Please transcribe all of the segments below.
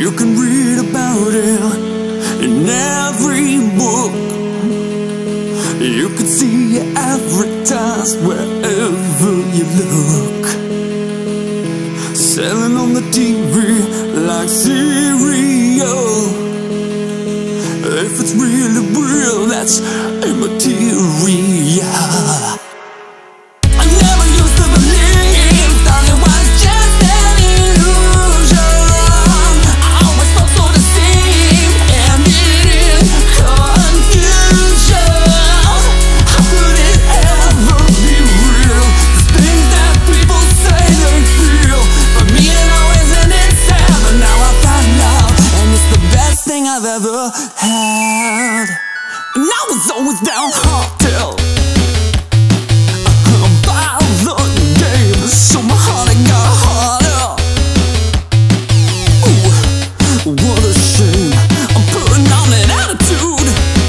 You can read about it in every book. You can see it advertised wherever you look. Selling on the TV like cereal. If it's really real, that's immaterial. I never used to believe that it was just an illusion. I always felt so deceived, ended in confusion. How could it ever be real? The things that people say they feel. For me it always ended sad, but now I found love, and it's the best thing I've ever had. And I was always downhearted by the game, so my heart it got harder. Ooh, what a shame. I'm putting on an attitude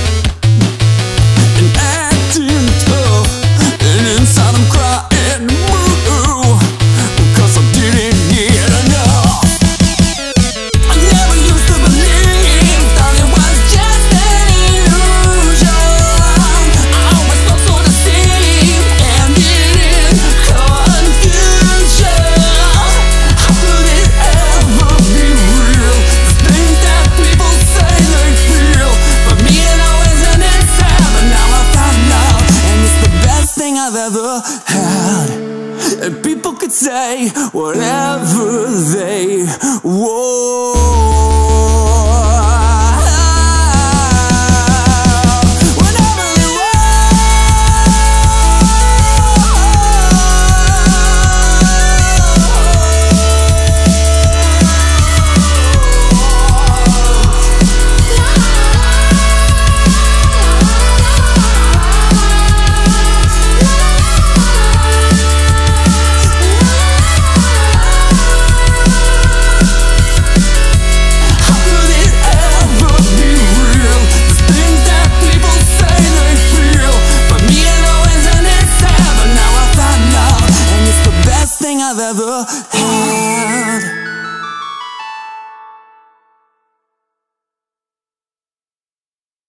and acting tough, and inside I'm crying boo, 'cause I didn't get enough. I never used to believe that it was just an illusion. I always felt so deceived, ended in confusion. How could it ever be real? The things that people say they feel. For me it always ended sad, but now I found love, and it's the best thing I've ever had. And people could say whatever they want. Whatever they How could it ever be real? The things that people say they feel. For me it always ended sad, but now I found love, and it's the best thing I've ever had.